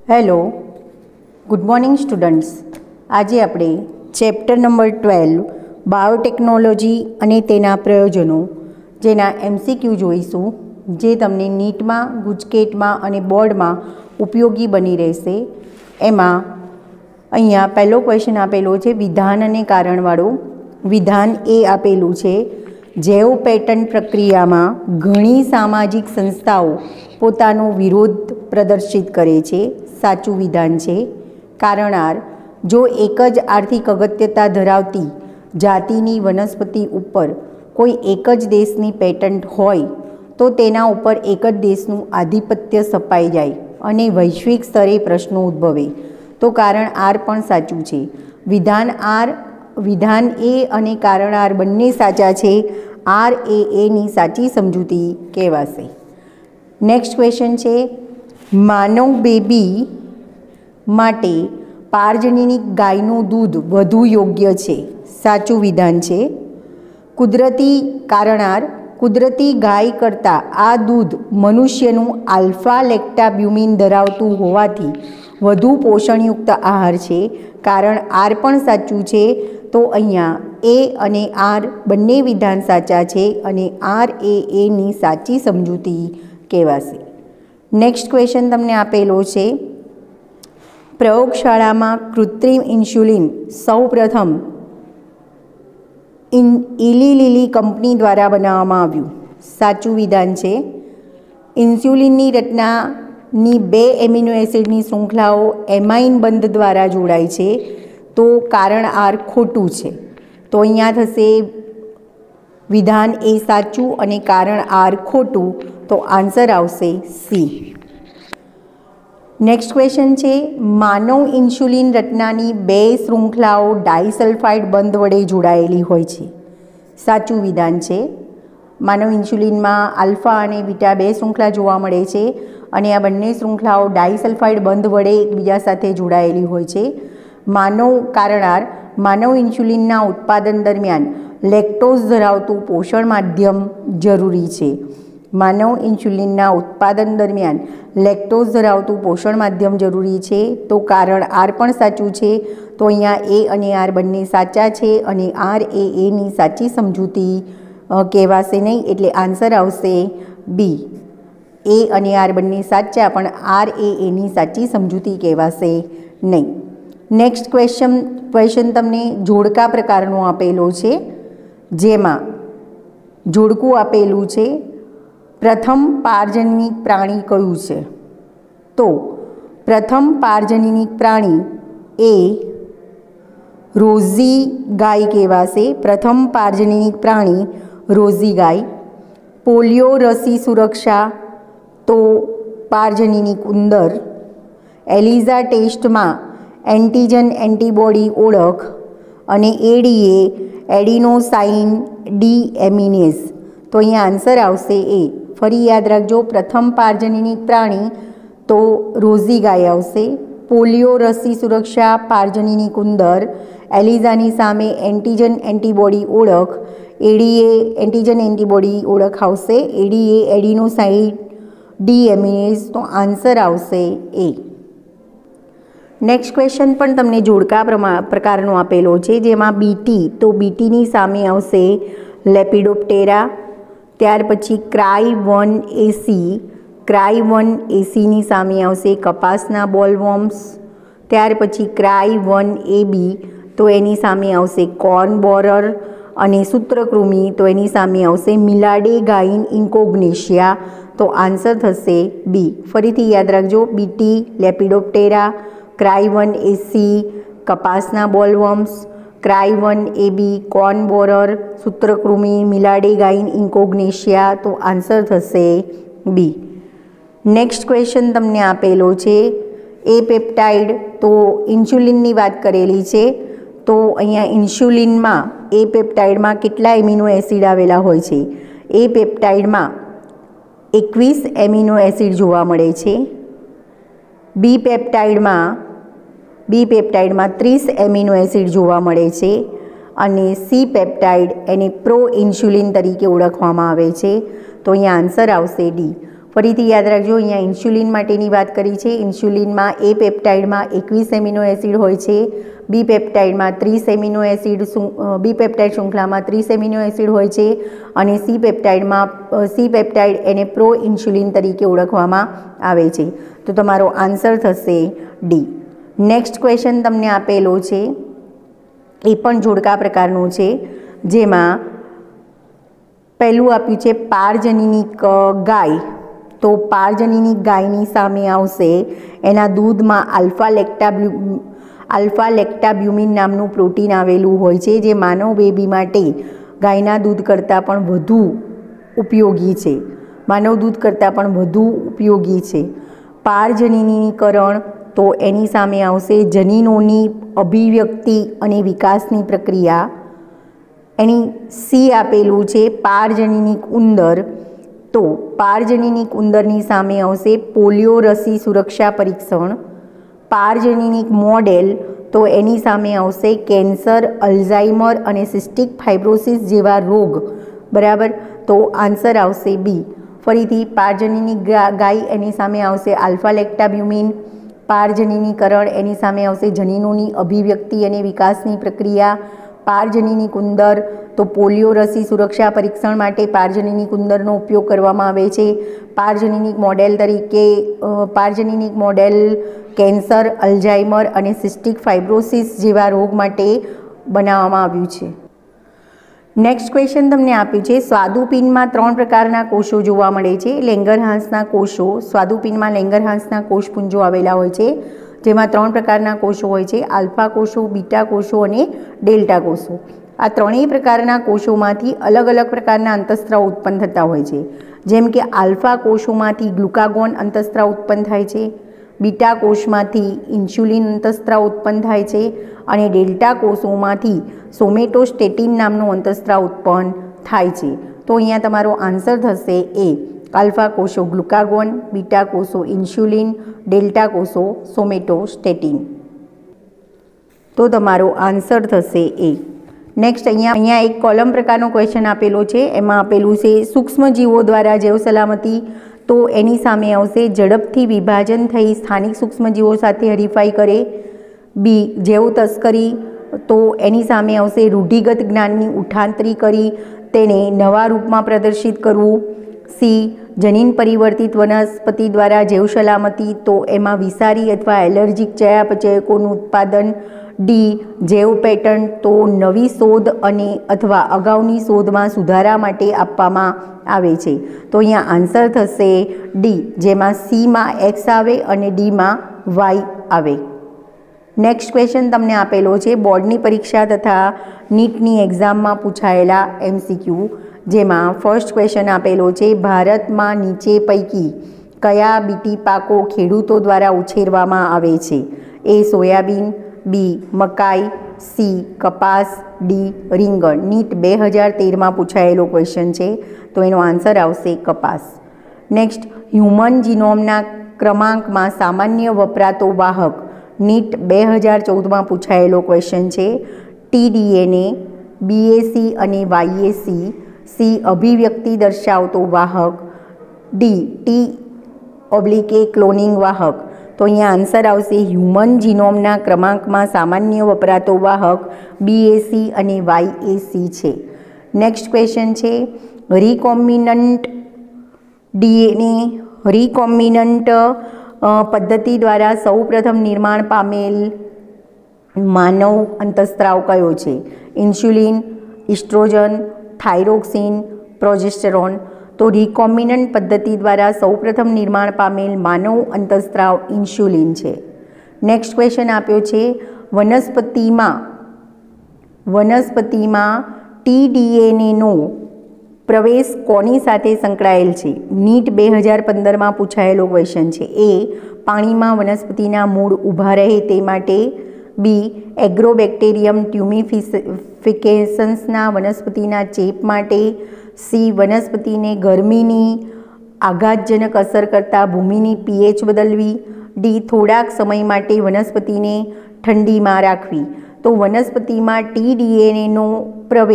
Hello, good morning students. આજે આપણે chapter number 12 biotechnology અને તેના પ્રયોજનો જેના MCQ જોઈશું, જે તમને નીટમાં, ગુજકેટમાં અને બોર્ડમાં ઉપયોગી બની રહેશે. એમાં અહીંયા પહેલો ક્વેશ્ચન આપેલો છે વિધાન અને કારણવાળો. વિધાન એ આપેલું છે, જૈવ પેટર્ન પ્રક્રિયામાં ઘણી સામાજિક સંસ્થાઓ પોતાનો વિરોધ પ્રદર્શિત કરે છે. સાચું વિધાન છે. કારણાર, જો એક જ આર્થિક અગત્યતા ધરાવતી જાતિની વનસ્પતિ ઉપર કોઈ એક જ દેશની પેટન્ટ હોય તો તેના ઉપર એક જ દેશનું આધિપત્ય સ્થપાઈ જાય અને વૈશ્વિક સ્તરે પ્રશ્નો ઉદ્ભવે. તો કારણ આર પણ સાચું છે. વિધાન એ અને કારણ આર બંને સાચા છે. આર એની સાચી સમજૂતી કહેવાશે. નેક્સ્ટ ક્વેશ્ચન છે, માનવ બેબી માટે પારજનીની ગાયનું દૂધ વધુ યોગ્ય છે. સાચું વિધાન છે. કુદરતી કારણાર, કુદરતી ગાય કરતાં આ દૂધ મનુષ્યનું આલ્ફા લેક્ટાબ્યુમિન ધરાવતું હોવાથી વધુ પોષણયુક્ત આહાર છે. કારણ આર પણ સાચું છે. તો અહીંયા એ અને આર બંને વિધાન સાચા છે અને આર એની સાચી સમજૂતી કહેવાશે. નેક્સ્ટ ક્વેશ્ચન તમને આપેલો છે, પ્રયોગશાળામાં કૃત્રિમ ઇન્સ્યુલિન સૌપ્રથમ ઇલી લીલી કંપની દ્વારા બનાવવામાં આવ્યું. સાચું વિધાન છે. ઇન્સ્યુલિનની રચનાની 2 એમિનો એસિડની શૃંખલાઓ એમાઇન બંધ દ્વારા જોડાય છે. તો કારણ આર ખોટું છે. તો અહીંયા થશે વિધાન એ સાચું અને કારણ આર ખોટું. તો આન્સર આવશે સી. નેક્સ્ટ ક્વેશ્ચન છે, માનવ ઇન્સ્યુલિન રચનાની 2 શૃંખલાઓ ડાયસલ્ફાઇડ બંધ વડે જોડાયેલી હોય છે. સાચું વિધાન છે. માનવ ઇન્સ્યુલિનમાં આલ્ફા અને બીટા 2 શૃંખલા જોવા મળે છે અને આ બંને શૃંખલાઓ ડાયસલ્ફાઇડ બંધ વડે એકબીજા સાથે જોડાયેલી હોય છે. માનવ ઇન્સ્યુલિનના ઉત્પાદન દરમિયાન લેક્ટોઝ ધરાવતું પોષણ માધ્યમ જરૂરી છે. માનવ ઇન્સ્યુલિનના ઉત્પાદન દરમિયાન લેક્ટોઝ ધરાવતું પોષણ માધ્યમ જરૂરી છે. તો કારણ આર પણ સાચું છે. તો અહીંયા એ અને આર બંને સાચા છે અને આર એની સાચી સમજૂતી કહેવાશે નહીં. એટલે આન્સર આવશે બી. એ અને આર બંને સાચા પણ આર એની સાચી સમજૂતી કહેવાશે નહીં. નેક્સ્ટ ક્વેશ્ચન તમને જોડકા પ્રકારનો આપેલો છે, જેમાં જોડકું આપેલું છે, પ્રથમ પારજનીક પ્રાણી કયું છે? તો પ્રથમ પારજનીક પ્રાણી એ રોઝી ગાય કહેવાશે. પ્રથમ પારજનીક પ્રાણી રોઝી ગાય. પોલિયો રસી સુરક્ષા તો પારજનીક ઉંદર. એલિઝા ટેસ્ટમાં એન્ટીજન એન્ટીબોડી ઓળખ અને એડીએ એડિનોસાઇન ડીએમિનેઝ. તો અહીંયા આન્સર આવશે એ. ફરી યાદ રાખજો, પ્રથમ પારજનીક પ્રાણી તો રોઝી ગાય આવશે. પોલિયો રસી સુરક્ષા પારજનીક ઉંદર. એલિઝાની સામે એન્ટીજન એન્ટીબોડી ઓળખ. એડીએ એન્ટીજન એન્ટીબોડી ઓળખ આવશે. ADA adenosine deaminase. તો આન્સર આવશે એ. નેક્સ્ટ ક્વેશ્ચન પણ તમને જોડકા પ્રકારનો આપેલો છે, જેમાં બીટી તો બીટીની સામે આવશે લેપિડોપ્ટેરા. ત્યાર પછી ક્રાઈ-1 સામે આવશે કપાસના બોલવોર્મ્સ. ત્યાર પછી ક્રાઈ-1AB તો એની સામે આવશે કોર્ન બોરર. અને સૂત્રકૃમિ તો એની સામે આવશે મિલાડે ગાઇન ઇન્કોગ્નેશિયા. તો આન્સર થશે બી. ફરીથી યાદ રાખજો, બીટી, લેપિડોપ્ટેરા, ક્રાઈ-1AC કપાસના બોલવોર્મ્સ, ક્રાઈ-1AB કોર્ન બોરર, સૂત્રકૃમિ, મિલાડે ગાઇન ઇન્કોગ્નેશિયા. તો આન્સર થશે બી. નેક્સ્ટ ક્વેશ્ચન તમને આપેલો છે, એ પેપ્ટાઇડ તો ઇન્સ્યુલિનની વાત કરેલી છે. તો અહીંયા ઇન્સ્યુલિનમાં એ પેપ્ટાઇડમાં કેટલા એમિનો એસિડ આવેલા હોય છે? એ પેપ્ટાઇડમાં 21 એમિનો એસિડ જોવા મળે છે. બી પેપ્ટાઇડમાં 30 એમિનો એસિડ જોવા મળે છે અને સી પેપ્ટાઇડ એને પ્રો ઇન્સ્યુલિન તરીકે ઓળખવામાં આવે છે. તો અહીંયા આન્સર આવશે ડી. ફરીથી યાદ રાખજો, અહીંયા ઇન્સ્યુલિન માટેની વાત કરી છે. ઇન્સ્યુલિનમાં એ પેપ્ટાઇડમાં 21 એમિનો એસિડ હોય છે, બી પેપ્ટાઇડમાં 30 એમિનો એસિડ, બી પેપ્ટાઇડ શૃંખલામાં 30 એમિનો એસિડ હોય છે અને સી પેપ્ટાઇડ એને પ્રો ઇન્સ્યુલિન તરીકે ઓળખવામાં આવે છે. તો તમારો આન્સર થશે ડી. નેક્સ્ટ ક્વેશ્ચન તમને આપેલો છે, એ પણ જોડકા પ્રકારનું છે, જેમાં પહેલું આપ્યું છે પારજનીનિક ગાય. તો પારજનીનિક ગાયની સામે આવશે એના દૂધમાં આલ્ફા લેક્ટાબ્યુમિન નામનું પ્રોટીન આવેલું હોય છે, જે માનવ બેબી માટે ગાયના દૂધ કરતાં પણ વધુ ઉપયોગી છે. માનવ દૂધ કરતાં પણ વધુ ઉપયોગી છે. પારજનીનીકરણ, તો એની સામે આવશે જનીનોની અભિવ્યક્તિ અને વિકાસની પ્રક્રિયા. એની સી આપેલું છે પારજનીનિક ઉંદર. તો પારજનીનિક ઉંદરની સામે આવશે પોલિયો રસી સુરક્ષા પરીક્ષણ. પારજનીનિક મોડેલ, તો એની સામે આવશે કેન્સર, અલ્ઝાઇમર અને સિસ્ટિક ફાઇબ્રોસિસ જેવા રોગ. બરાબર, તો આન્સર આવશે બી. ફરીથી પારજનીનિક ગાય, એની સામે આવશે આલ્ફા લેક્ટાબ્યુમિન. પારજનીનીકરણ, એની સામે આવશે જનીનોની અભિવ્યક્તિ અને વિકાસની પ્રક્રિયા. પારજનીનિક ઉંદર, તો પોલિયો રસી સુરક્ષા પરીક્ષણ માટે પારજનીનિક ઉંદરનો ઉપયોગ કરવામાં આવે છે. પારજનીનિક મોડેલ કેન્સર, અલ્ઝાઇમર અને સિસ્ટિક ફાઇબ્રોસિસ જેવા રોગ માટે બનાવવામાં આવ્યું છે. નેક્સ્ટ ક્વેશ્ચન તમને આપ્યું છે, સ્વાદુપિંડમાં 3 પ્રકારના કોષો જોવા મળે છે. લેંગરહાન્સના કોષો. સ્વાદુપિંડમાં લેંગરહાન્સના કોષપુંજો આવેલા હોય છે, જેમાં 3 પ્રકારના કોષો હોય છે, આલ્ફા કોષો, બીટા કોષો અને ડેલ્ટા કોષો. આ ત્રણેય પ્રકારના કોષોમાંથી અલગ અલગ પ્રકારના અંતઃસ્ત્રાવ ઉત્પન્ન થતા હોય છે. જેમ કે આલ્ફા કોષોમાંથી ગ્લુકાગોન અંતઃસ્ત્રાવ ઉત્પન્ન થાય છે, બીટા કોષમાંથી ઇન્સ્યુલિન અંતઃસ્ત્રાવ ઉત્પન્ન થાય છે અને ડેલ્ટા કોષોમાંથી સોમેટોસ્ટેટિન નામનું અંતઃસ્ત્રાવ ઉત્પન્ન થાય છે. તો અહીંયા તમારો આન્સર થશે એ. આલ્ફા કોષો ગ્લુકાગોન, બીટા કોષો ઇન્સ્યુલિન, ડેલ્ટા કોષો સોમેટોસ્ટેટિન. તો તમારો આન્સર થશે એ. નેક્સ્ટ અહીંયા એક કોલમ પ્રકારનો ક્વેશ્ચન આપેલો છે. એમાં આપેલું છે સૂક્ષ્મજીવો દ્વારા જૈવ સલામતી. તો એની સામે આવશે ઝડપથી વિભાજન થઈ સ્થાનિક સૂક્ષ્મજીવો સાથે હરીફાઈ કરે. બી જૈવ તસ્કરી, તો એની સામે આવશે રૂઢિગત જ્ઞાનની ઉઠાંતરી કરી તેને નવા રૂપમાં પ્રદર્શિત કરવું. સી જનીન પરિવર્તિત વનસ્પતિ દ્વારા જૈવ સલામતી, તો એમાં વિષારી અથવા એલર્જીક ચયાપચયકોનું ઉત્પાદન. ડી જૈવ પેટર્ન, તો નવી શોધ અને અથવા અગાઉની શોધમાં સુધારા માટે આપવામાં આવે છે. તો અહીંયા આન્સર થશે ડી, જેમાં સીમાં એક્સ આવે અને ડીમાં વાય આવે. નેક્સ્ટ ક્વેશ્ચન તમને આપેલો છે બોર્ડની પરીક્ષા તથા નીટની એક્ઝામમાં પૂછાયેલા MCQ, જેમાં ફર્સ્ટ ક્વેશ્ચન આપેલો છે ભારતમાં નીચે પૈકી કયા બીટી પાકો ખેડૂતો દ્વારા ઉછેરવામાં આવે છે? એ સોયાબીન, બી મકાઈ, સી કપાસ, ડી રીંગણ. નીટ 2013માં પૂછાયેલો ક્વેશ્ચન છે, તો એનો આન્સર આવશે કપાસ. નેક્સ્ટ હ્યુમન જીનોમના ક્રમાંકમાં સામાન્ય વપરાતો વાહક. નીટ 2014માં પૂછાયેલો ક્વેશ્ચન છે. TDNA, BAC અને YAC. સી અભિવ્યક્તિ દર્શાવતો વાહક. ડી T/A ક્લોનિંગ વાહક. તો અહીંયા આન્સર આવશે હ્યુમન જીનોમના ક્રમાંકમાં સામાન્ય વપરાતો વાહક BAC અને YAC છે. નેક્સ્ટ ક્વેશ્ચન છે રિકોમ્બિનન્ટ DNA રિકોમ્બિનન્ટ પદ્ધતિ દ્વારા સૌપ્રથમ નિર્માણ પામેલ માનવ અંતઃસ્ત્રાવ કયો છે? Insulin, oestrogen, thyroxine, progesterone. તો રિકોમ્બિનન્ટ પદ્ધતિ દ્વારા સૌપ્રથમ નિર્માણ પામેલ માનવ અંતઃસ્ત્રાવ ઇન્સ્યુલિન છે. નેક્સ્ટ ક્વેશ્ચન આપ્યો છે વનસ્પતિમાં TDNAનો પ્રવેશ કોની સાથે સંકળાયેલ છે? નીટ 2015માં પૂછાયેલો ક્વેશ્ચન છે. એ પાણીમાં વનસ્પતિના મૂળ ઊભા રહે તે માટે. બી એગ્રોબેક્ટેરિયમ ટ્યુમિફિકેશન્સના વનસ્પતિના ચેપ માટે. સી વનસ્પતિને ગરમીની આઘાતજનક અસર કરતાં ભૂમિની pH બદલવી. ડી થોડાક સમય માટે વનસ્પતિને ઠંડીમાં રાખવી. તો વનસ્પતિમાં TDNAનો પ્રવેશ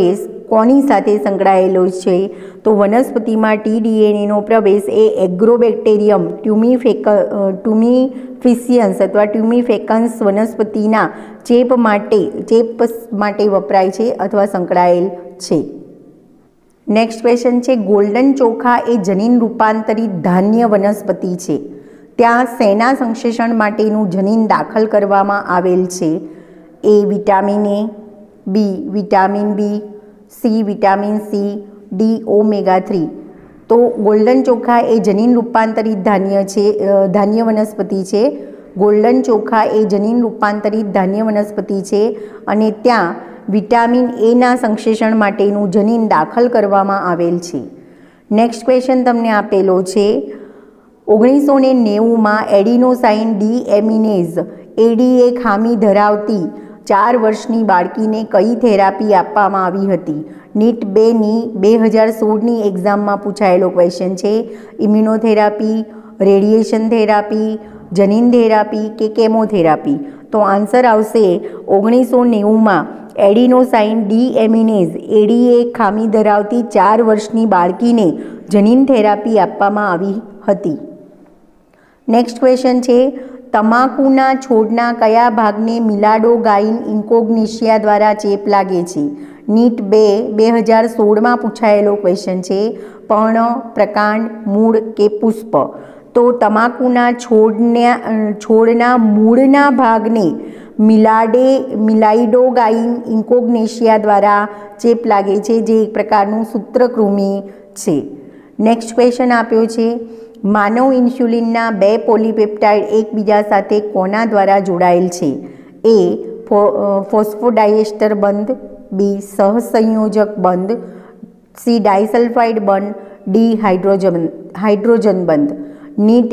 કોની સાથે સંકળાયેલો છે? તો વનસ્પતિમાં ટીડીએનએનો પ્રવેશ એ એગ્રોબેક્ટેરિયમ ટ્યુમિફિશિયન્સ અથવા ટ્યુમિફેકન્સ વનસ્પતિના ચેપ માટે વપરાય છે અથવા સંકળાયેલ છે. નેક્સ્ટ ક્વેશ્ચન છે, ગોલ્ડન ચોખા એ જનીન રૂપાંતરિત ધાન્ય વનસ્પતિ છે. ત્યાં શેના સંશ્લેષણ માટેનું જનીન દાખલ કરવામાં આવેલ છે? A vitamin A, B vitamin B, C vitamin C, D omega three. તો ગોલ્ડન ચોખા એ જનીન રૂપાંતરિત ધાન્ય વનસ્પતિ છે. ગોલ્ડન ચોખા એ જનીન રૂપાંતરિત ધાન્ય વનસ્પતિ છે અને ત્યાં વિટામિન એના સંશ્લેષણ માટેનું જનીન દાખલ કરવામાં આવેલ છે. નેક્સ્ટ ક્વેશ્ચન તમને આપેલો છે, 1990માં એડિનોસાઇન ડીએમિનેઝ એડીએ ખામી ધરાવતી 4 વર્ષની બાળકીને કઈ થેરાપી આપવામાં આવી હતી? નીટ 2ની 2016ની એક્ઝામમાં પૂછાયેલો ક્વેશ્ચન છે. ઇમ્યુનોથેરાપી, રેડિયેશન થેરાપી, જનીન થેરાપી કે કેમોથેરાપી? તો આન્સર આવશે 1990માં એડિનોસાઇન ડીએમિનેઝ એડીએ ખામી ધરાવતી 4 વર્ષની બાળકીને જનીન થેરાપી આપવામાં આવી હતી. નેક્સ્ટ ક્વેશ્ચન છે, તમાકુના છોડના કયા ભાગને મિલાડોગાઇન ઇન્કોગ્નિશિયા દ્વારા ચેપ લાગે છે? નીટ 2016માં પૂછાયેલો ક્વેશ્ચન છે. પર્ણ, પ્રકાંડ, મૂળ કે પુષ્પ? તો તમાકુના છોડના મૂળના ભાગને મિલાઇડોગાઇન ઇન્કોગ્નેશિયા દ્વારા ચેપ લાગે છે, જે એક પ્રકારનું સૂત્રકૃમિ છે. નેક્સ્ટ ક્વેશ્ચન આપ્યો છે, માનવ ઇન્સ્યુલિનના 2 પોલીપેપ્ટાઇડ એકબીજા સાથે કોના દ્વારા જોડાયેલ છે? એ ફોસ્ફોડાયસ્ટર બંધ, બી સહસંયોજક બંધ, સી ડાયસલ્ફાઇડ બંધ, ડી હાઇડ્રોજન બંધ? નીટ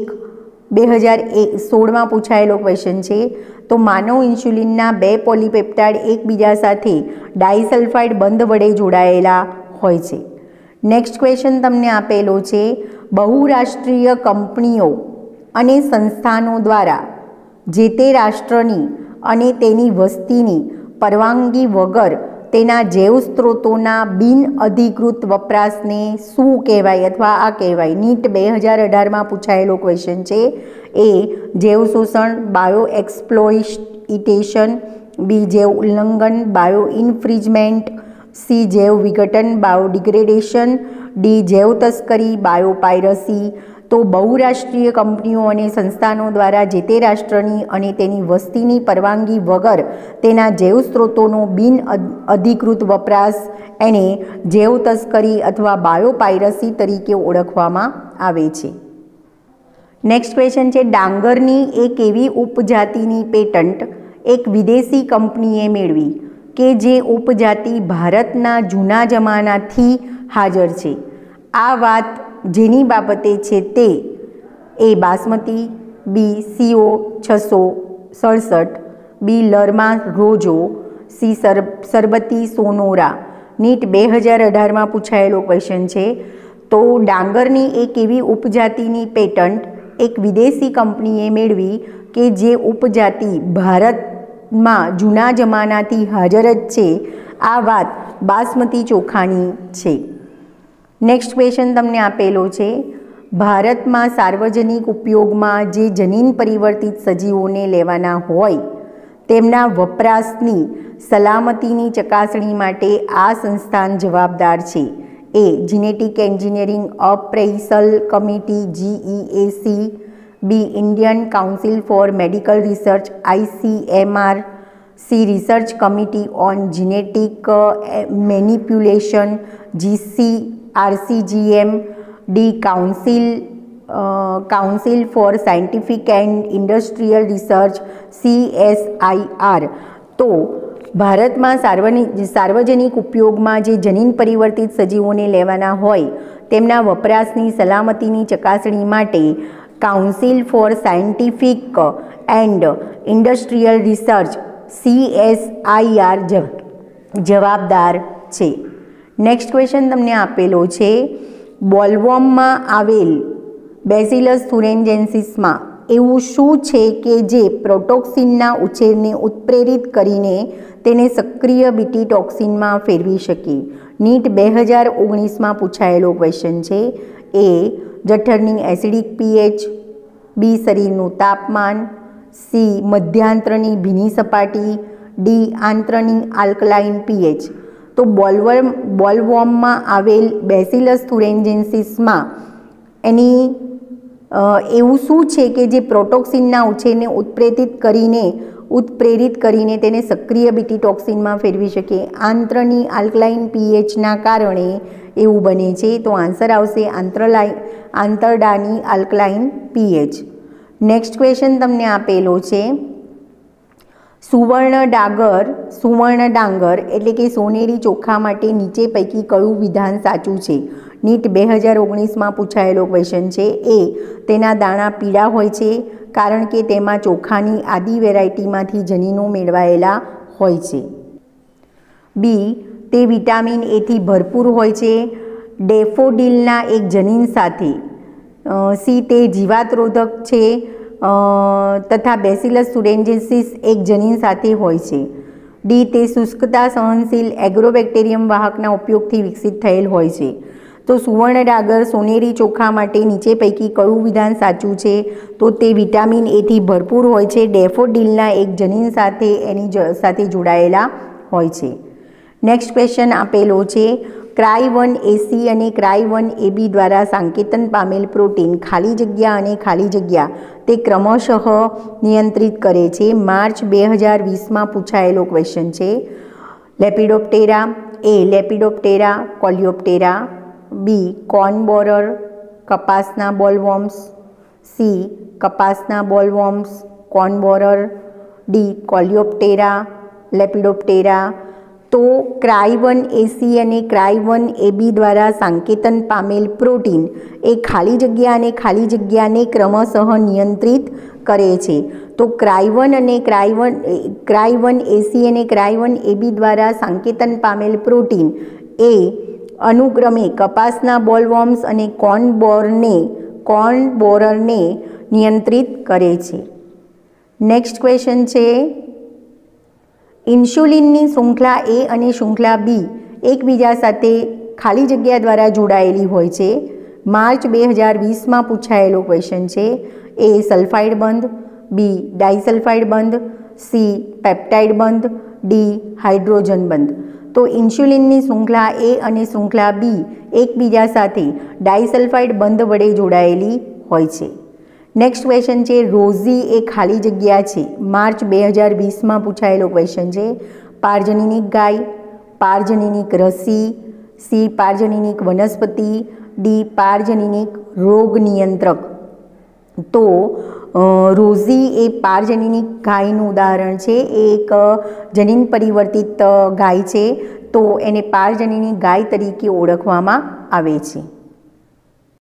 2016માં પૂછાયેલો ક્વેશ્ચન છે. તો માનવ ઇન્સ્યુલિનના 2 પોલીપેપ્ટાઇડ એકબીજા સાથે ડાયસલ્ફાઇડ બંધ વડે જોડાયેલા હોય છે. નેક્સ્ટ ક્વેશ્ચન તમને આપેલો છે, બહુરાષ્ટ્રીય કંપનીઓ અને સંસ્થાનો દ્વારા જે તે રાષ્ટ્રની અને તેની વસ્તીની પરવાનગી વગર તેના જૈવ સ્ત્રોતોના બિન અધિકૃત વપરાશને શું કહેવાય અથવા આ કહેવાય? નીટ 2018માં પૂછાયેલો ક્વેશ્ચન છે. એ જૈવ શોષણ, બાયો એક્સપ્લોઇટેશન, બી જૈવ ઉલ્લંઘન, બાયો ઇન્ફ્રિજમેન્ટ, સી જૈવ વિઘટન, બાયોડિગ્રેડેશન, ડી જૈવ તસ્કરી, બાયોપાયરસી? તો બહુરાષ્ટ્રીય કંપનીઓ અને સંસ્થાનો દ્વારા જે તે રાષ્ટ્રની અને તેની વસ્તીની પરવાનગી વગર તેના જૈવ સ્ત્રોતોનો બિન અધિકૃત વપરાશ એને જૈવ તસ્કરી અથવા બાયોપાયરસી તરીકે ઓળખવામાં આવે છે. નેક્સ્ટ ક્વેશ્ચન છે, ડાંગરની એક એવી ઉપજાતિની પેટન્ટ એક વિદેશી કંપનીએ મેળવી કે જે ઉપજાતિ ભારતના જૂના જમાનાથી હાજર છે. આ વાત જેની બાબતે છે તે? A basmati, B CO 667, B Lerma Rojo, C Sharbati Sonora? NEET 2018માં પૂછાયેલો ક્વેશ્ચન છે. તો ડાંગરની એક એવી ઉપજાતિની પેટન્ટ એક વિદેશી કંપનીએ મેળવી કે જે ઉપજાતિ ભારતમાં જૂના જમાનાથી હાજર જ છે. આ વાત બાસમતી ચોખાની છે. નેક્સ્ટ ક્વેશ્ચન તમને આપેલો છે, ભારતમાં સાર્વજનિક ઉપયોગમાં જે જનીન પરિવર્તિત સજીવોને લેવાના હોય તેમના વપરાશની સલામતીની ચકાસણી માટે આ સંસ્થાન જવાબદાર છે? A genetic engineering appraisal committee GEAC, B Indian council for medical research ICMR, C research committee on genetic manipulation RCGM, D council for scientific and industrial research CSIR? તો ભારતમાં સાર્વજનિક ઉપયોગમાં જે જનીન પરિવર્તિત સજીવોને લેવાના હોય તેમના વપરાશની સલામતીની ચકાસણી માટે council for scientific and industrial research CSIR જવાબદાર છે. નેક્સ્ટ ક્વેશ્ચન તમને આપેલો છે, બોલવોર્મમાં આવેલ બેસિલસ થુરેન્જેન્સિસમાં એવું શું છે કે જે પ્રોટોક્સિનના ઉછેરને ઉત્પ્રેરિત કરીને તેને સક્રિય બીટી ટોક્સિનમાં ફેરવી શકીએ? નીટ 2019માં પૂછાયેલો ક્વેશ્ચન છે. એ જઠરની એસિડિક પીએચ, બી શરીરનું તાપમાન, સી મધ્યાંત્રની ભીની સપાટી, ડી આંત્રની આલ્કલાઇન પીએચ. તો બોલવોર્મમાં આવેલ બેસિલસ થુરેન્જિન્સિસમાં એની એવું શું છે કે જે પ્રોટોક્સિનના ઉછેરને ઉત્પ્રેરિત કરીને તેને સક્રિય બીટી ટોક્સિનમાં ફેરવી શકે? આંત્રની આલ્કલાઇન પીએચના કારણે એવું બને છે. તો આન્સર આવશે આંતરડાની આલ્કલાઇન પીએચ. નેક્સ્ટ ક્વેશ્ચન તમને આપેલો છે. સુવર્ણ ડાંગર એટલે કે સોનેરી ચોખા માટે નીચે પૈકી કયું વિધાન સાચું છે? નીટ 2019માં પૂછાયેલો ક્વેશ્ચન છે. એ તેના દાણા પીળા હોય છે કારણ કે તેમાં ચોખાની આદિ વેરાયટીમાંથી જનીનો મેળવાયેલા હોય છે. બી તે વિટામિન એથી ભરપૂર હોય છે ડેફોડિલના એક જનીન સાથે. સી તે જીવાતરોધક છે તથા બેસિલસ થુરેન્જિન્સિસ એક જનીન સાથે હોય છે. ડી તે શુષ્કતા સહનશીલ એગ્રોબેક્ટેરિયમ વાહકના ઉપયોગથી વિકસિત થયેલ હોય છે. તો સુવર્ણ ડાંગર સોનેરી ચોખા માટે નીચે પૈકી કયું વિધાન સાચું છે? તો તે વિટામિન એથી ભરપૂર હોય છે ડેફોડિલના એક જનીન સાથે સાથે જોડાયેલા હોય છે. નેક્સ્ટ ક્વેશ્ચન આપેલો છે. ક્રાય1AC અને ક્રાય1AB દ્વારા સંકેતન પામેલ પ્રોટીન ખાલી જગ્યા અને ખાલી જગ્યા તે ક્રમશઃ નિયંત્રિત કરે છે. માર્ચ 2020માં પૂછાયેલો ક્વેશ્ચન છે. લેપિડોપ્ટેરા, એ લેપિડોપ્ટેરા કોલિયોપ્ટેરા, બી કોર્ન બોરર કપાસના બોલવોર્મ્સ, સી કપાસના બોલવોર્મ્સ કોર્ન બોરર, ડી કોલિયોપ્ટેરા લેપિડોપ્ટેરા. તો ક્રાય1AC અને ક્રાય1AB દ્વારા સંકેતન પામેલ પ્રોટીન એ ખાલી જગ્યા અને ખાલી જગ્યાને ક્રમશઃ નિયંત્રિત કરે છે. તો ક્રાય1AC અને ક્રાય1AB દ્વારા સંકેતન પામેલ પ્રોટીન એ અનુક્રમે કપાસના બોલવોર્મ્સ અને કોર્ન બોરરને નિયંત્રિત કરે છે. નેક્સ્ટ ક્વેશ્ચન છે. ઇન્સ્યુલિનની શૃંખલા એ અને શૃંખલા બી એકબીજા સાથે ખાલી જગ્યા દ્વારા જોડાયેલી હોય છે. માર્ચ 2020માં પૂછાયેલો ક્વેશ્ચન છે. એ સલ્ફાઇડ બંધ, બી ડાઇસલ્ફાઇડ બંધ, સી પેપ્ટાઇડ બંધ, ડી હાઇડ્રોજન બંધ. તો ઇન્સ્યુલિનની શૃંખલા એ અને શૃંખલા બી એકબીજા સાથે ડાઇસલ્ફાઇડ બંધ વડે જોડાયેલી હોય છે. નેક્સ્ટ ક્વેશ્ચન છે. રોઝી એ ખાલી જગ્યા છે. માર્ચ 2020માં પૂછાયેલો ક્વેશ્ચન છે. પાર્જનીનિક ગાય, પાર્જનીનિક રસી, સી પાર્જનીનિક વનસ્પતિ, ડી પાર્જનીનિક રોગ નિયંત્રક. તો રોઝી એ પાર્જનીનિક ગાયનું ઉદાહરણ છે. એ એક જનીન પરિવર્તિત ગાય છે. તો એને પાર્જનીનિક ગાય તરીકે ઓળખવામાં આવે છે.